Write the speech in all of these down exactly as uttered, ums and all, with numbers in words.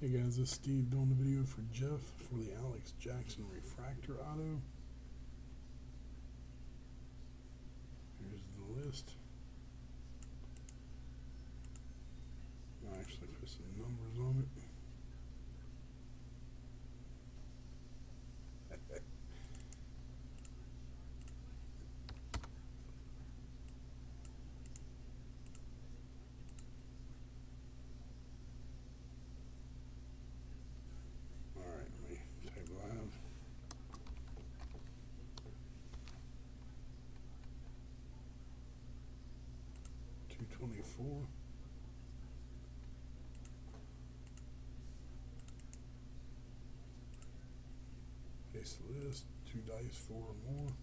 Hey guys, this is Steve doing the video for Jeff for the Alex Jackson Refractor Auto. Here's the list. I'll actually put some numbers on it. two twenty-four. Case list, two dice, four or more.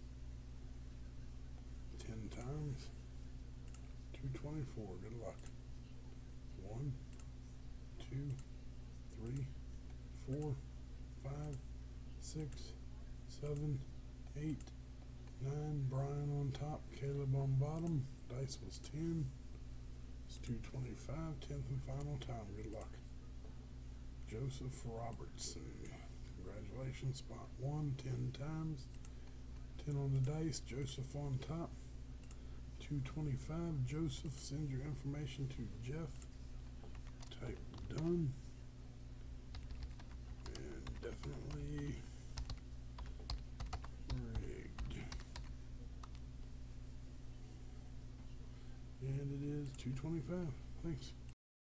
Ten times. two twenty-four, good luck. One, two, three, four, five, six, seven, eight, nine. Brian on top, Caleb on bottom. Dice was ten. It's two twenty-five, tenth and final time. Good luck. Joseph Robertson. Congratulations. Spot one, ten times. ten on the dice. Joseph on top. two twenty-five. Joseph, send your information to Jeff. Type done. And definitely rigged. And it is two twenty-five. Thanks.